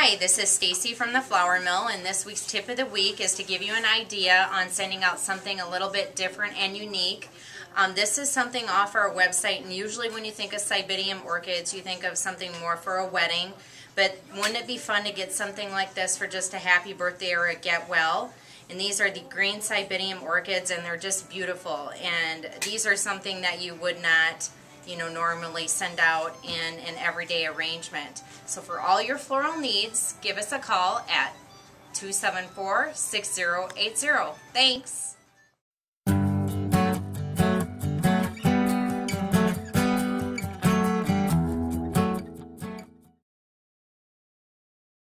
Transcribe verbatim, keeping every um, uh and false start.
Hi, this is Stacy from the Flower Mill, and this week's tip of the week is to give you an idea on sending out something a little bit different and unique. Um, this is something off our website, and usually when you think of cybinium orchids, you think of something more for a wedding. But wouldn't it be fun to get something like this for just a happy birthday or a get well? And these are the green cybinium orchids, and they're just beautiful. And these are something that you would not, you know, normally send out in an everyday arrangement. So for all your floral needs, give us a call at two seven four, six zero eight zero. Thanks.